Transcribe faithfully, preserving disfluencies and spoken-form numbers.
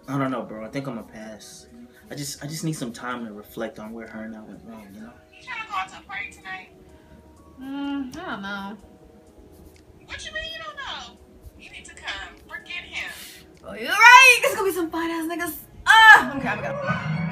I don't know, bro. I think I'm gonna pass. I just I just need some time to reflect on where her and I went wrong, you know? You trying to go out to a party tonight? Mm, I don't know. What you mean you don't know? You need to come. Forget him. Oh, you're right. It's gonna be some fine ass niggas. Ah, okay, I'm gonna go.